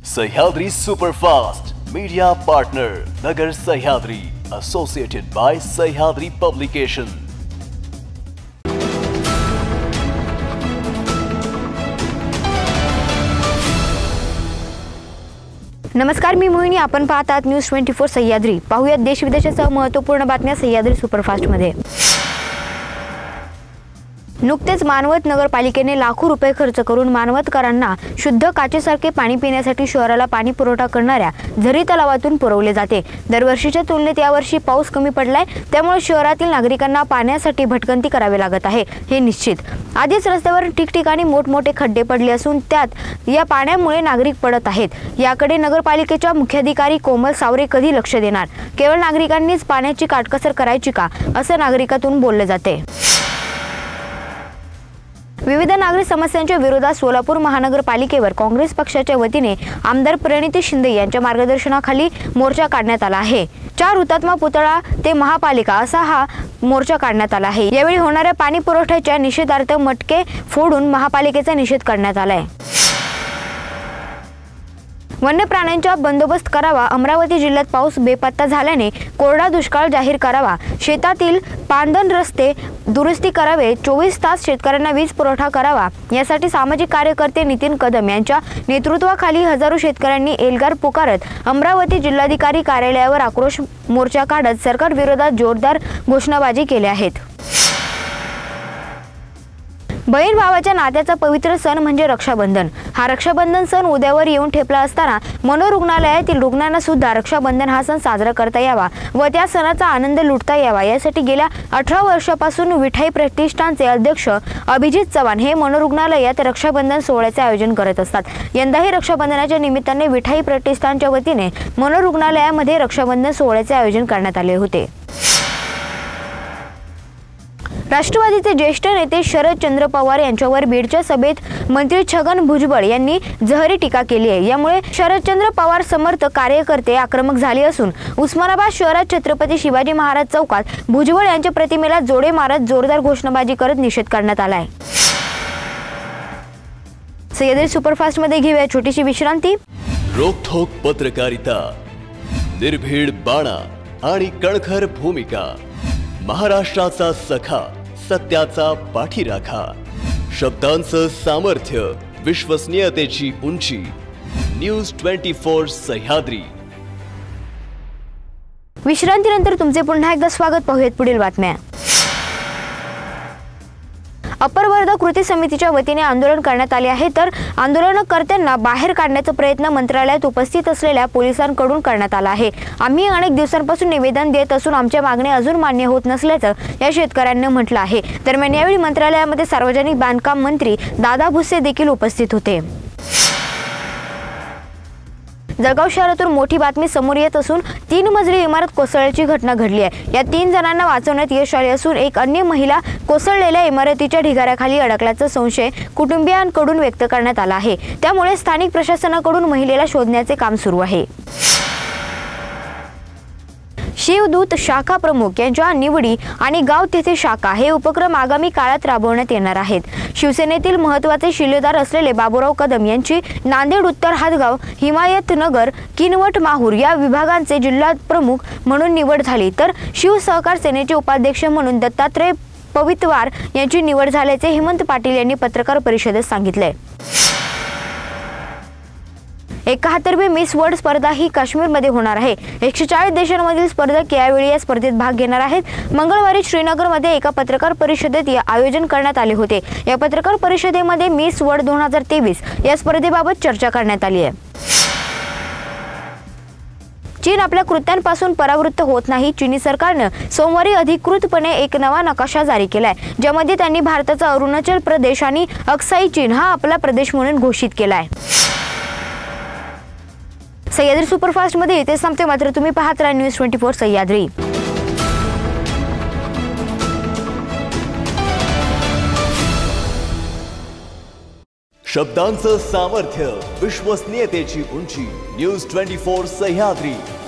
Sahyadri Superfast Media Partner Nagar Sahyadri associated by Sahyadri Publication. नमस्कार, मी मोहिनी. आपण पाहतात news 24 Sahyadri. पाहूयात देश विदेशासह महत्त्वपूर्ण बातम्या सह्याद्री सुपरफास्ट मध्ये. नुकतेच मानवत नगरपालिकेने लाखो रुपये खर्च करून मानवतकरांना शुद्ध काचेसारखे पाणी पिण्यासाठी शहराला पाणी पुरवठा करणाऱ्या झरी तलावातून पुरवले जाते. दरवर्षीच्या तुलनेत यावर्षी पाऊस कमी पडलाय, त्यामुळे शहरातील नागरिकांना पाण्यासाठी भटकंती करावी लागत आहे. हे निश्चित. आधीच रस्त्यावर ठिकठिकाणी मोठमोठे खड्डे पडले असून त्यात या पाण्यामुळे नागरिक पडत आहेत. याकडे नगरपालिकेच्या मुख्याधिकारी कोमल सावरे कधी लक्ष देणार? केवळ नागरिकांनीच पाण्याची काटकसर करायची का, असं नागरिकातून बोलले जाते. विविध नागरी समस्यांच्या विरोधात सोलापूर महानगरपालिकेवर काँग्रेस पक्षाच्या वतीने आमदार प्रणिती शिंदे यांच्या मार्गदर्शनाखाली मोर्चा काढण्यात आला आहे. 4 हुतात्मा पुतळा ते महापालिका असा हा मोर्चा काढण्यात आला आहे. यावेळी होणाऱ्या पाणी पुरवठ्याच्या निषेधार्थ मटके फोडून महापालिकेचा निषेध करण्यात आला आहे. वन्य प्राण्यांचा बंदोबस्त करावा. अमरावती जिल्ह्यात पाऊस बेपत्ता झाल्याने कोरडा दुष्काळ जाहीर करावा. शेतातील पांदन रस्ते दुरुस्ती करावे. 24 तास शेतकऱ्यांना वीज पुरवठा करावा. यासाठी सामाजिक कार्यकर्ते नितीन कदम यांच्या नेतृत्वाखाली हजारो शेतकऱ्यांनी एल्गार पुकारत अमरावती जिल्हाधिकारी कार्यालयावर आक्रोश मोर्चा काढत सरकार विरोधात जोरदार घोषणाबाजी केल्या आहेत. बहीण भावाच्या नात्याचा पवित्र सण म्हणजे रक्षाबंधन. हा रक्षाबंधन सण उद्यावर येऊन ठेपला असताना मनोरुग्णालयातील रुग्णांना सुद्धा रक्षाबंधन हा सण साजरा करता यावा व त्या सणाचा आनंद लुटता यावा यासाठी गेल्या 18 वर्षापासून विठाई प्रतिष्ठानचे अध्यक्ष अभिजित चव्हाण हे मनोरुग्णालयात रक्षाबंधन सोहळ्याचे आयोजन करत असतात. यंदाही रक्षाबंधनाच्या निमित्ताने विठाई प्रतिष्ठानच्या वतीने मनोरुग्णालयामध्ये रक्षाबंधन सोहळ्याचे आयोजन करण्यात आले होते. राष्ट्रवादीचे ज्येष्ठ नेते शरदचंद्र पवार यांच्यावर बीडच्या सभेत मंत्री छगन भुजबळ यांनी जहरी टीका केली आहे. यामुळे शरदचंद्र पवार समर्थक कार्यकर्ते आक्रमक झाले असून उस्मानाबाद शहरात छत्रपती शिवाजी महाराज चौकात भुजबळ यांच्या प्रतिमेला जोडे मारत जोरदार घोषणाबाजी करत निषेध करण्यात आला आहे. सह्याद्री सुपरफास्ट मध्ये घेऊया छोटीशी विश्रांती. रोखोक पत्रकारिता, निर्भीड बाणा आणि कणखर भूमिका, महाराष्ट्राचा सखा, सत्याचा पाठीराखा, शब्दांचं सामर्थ्य, विश्वसनीयतेची उंची. न्यूज 24 सह्याद्री. विश्रांतीनंतर तुमचे पुन्हा एकदा स्वागत. पाहूयात पुढील बातम्या. अपर वर्धा कृती समितीच्या वतीने आंदोलन करण्यात आले आहे. तर आंदोलनकर्त्यांना बाहेर काढण्याचा प्रयत्न मंत्रालयात उपस्थित असलेल्या पोलिसांकडून करण्यात आला आहे. आम्ही अनेक दिवसांपासून निवेदन देत असून आमच्या मागण्या अजून मान्य होत नसल्याचं या शेतकऱ्यांनी म्हटलं आहे. दरम्यान यावेळी मंत्रालयामध्ये सार्वजनिक बांधकाम मंत्री दादा भुसे देखील उपस्थित होते. जळगाव शहरातून मोठी बातमी समोर येत असून 3 मजली इमारत कोसळल्याची घटना घडली आहे. या 3 जणांना वाचवण्यात यश आले असून एक अन्य महिला कोसळलेल्या इमारतीच्या ढिगाऱ्याखाली अडकल्याचा संशय कुटुंबियांकडून व्यक्त करण्यात आला आहे. त्यामुळे स्थानिक प्रशासनाकडून महिलेला शोधण्याचे काम सुरू आहे. शिवदूत शाखा प्रमुख यांच्या निवडी आणि गाव तेथे शाखा हे उपक्रम आगामी काळात राबवण्यात येणार आहेत. शिवसेनेतील महत्त्वाचे शिलेदार असलेले बाबूराव कदम यांची नांदेड उत्तर हातगाव, हिमायतनगर, किनवट, माहूर या विभागांचे जिल्हा प्रमुख म्हणून निवड झाली. तर शिव सहकार सेनेचे उपाध्यक्ष म्हणून दत्तात्रय पवितवार यांची निवड झाल्याचे हेमंत पाटील यांनी पत्रकार परिषदेत सांगितले. 71वी मिस वर्ल्ड स्पर्धा ही काश्मीरमध्ये होणार आहे. 140 देशांमधील स्पर्धक यावेळी या स्पर्धेत भाग घेणार आहेत. मंगळवारी श्रीनगरमध्ये एका पत्रकार परिषदेत आयोजन करण्यात आले होते. या पत्रकार परिषदेमध्ये मिस वर्ल्ड 2023 या स्पर्धेबाबत चर्चा करण्यात आली आहे. चीन आपल्या कृत्यांपासून परावृत्त होत नाही. चीनी सरकारनं सोमवारी अधिकृतपणे एक नवा नकाशा जारी केलाय, ज्यामध्ये त्यांनी भारताचा अरुणाचल प्रदेश आणि अक्साई चीन हा आपला प्रदेश म्हणून घोषित केलाय. सह्याद्री सुपरफास्ट मध्ये इथे संपते, मात्र तुम्ही पाहत राहा न्यूज 24 सह्याद्री. शब्दांचं सामर्थ्य, विश्वसनीयतेची उंची. न्यूज 24 सह्याद्री.